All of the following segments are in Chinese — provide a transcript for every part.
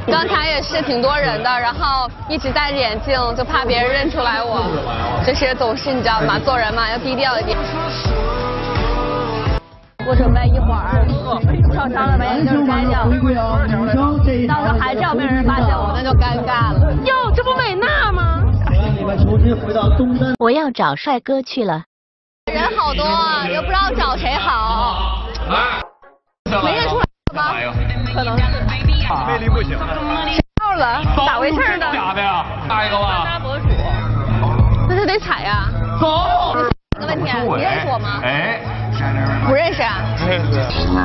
刚才也是挺多人的，然后一直戴着眼镜，就怕别人认出来我，就是总是你知道吗？做人嘛要低调一点。我准备一会儿受伤了把眼镜摘掉，到时候还是要被人发现我，那就尴尬了。哟，这不美娜吗？ 我要找帅哥去了。 人好多啊，又不知道找谁好。没认出来吗？可能是。 魅力不行。 到了，咋回事呢？ 假的呀？下一个吧。 博主。那就得踩呀。 走。 个问题，你认识我吗？ 哎。 不认识啊。 认识。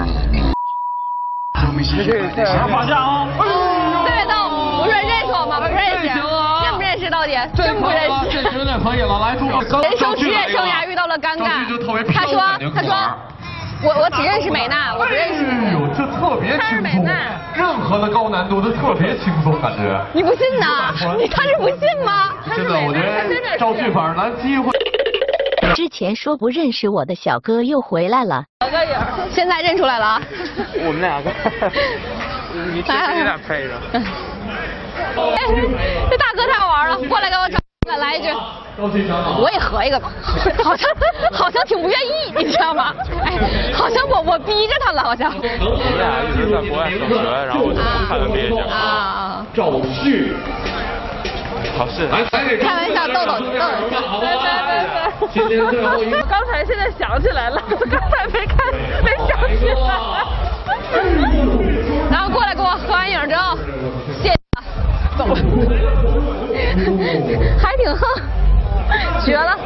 啥发架啊？ 对的，不是认识我吗？不认识。认不认识到底？真不认识。 这有点可以了，来，祝我人生职业生涯遇到了尴尬。他说。我只认识美娜，我不认识。 哎呦，这特别轻松，任何的高难度都特别轻松，感觉。 你不信呐？他是不信吗？ 真的，我觉得照剧本咱机会。 之前说不认识我的小哥又回来了。 小哥影，现在认出来了啊。 我们两个，你确实有点配着。 哎，这大哥太好玩了，过来给我找。来一句，我也合一个吧，好像挺不愿意，你知道吗？哎，好像我逼着他了，好像。 你俩一直在国外上学，然后我就看了别人啊。 赵旭， 好是。 开玩笑，逗逗。 对。今天最后一个。 刚才现在想起来了，刚才没想起来。然后过来给我合完影之后，谢谢。走了，还挺横，绝了。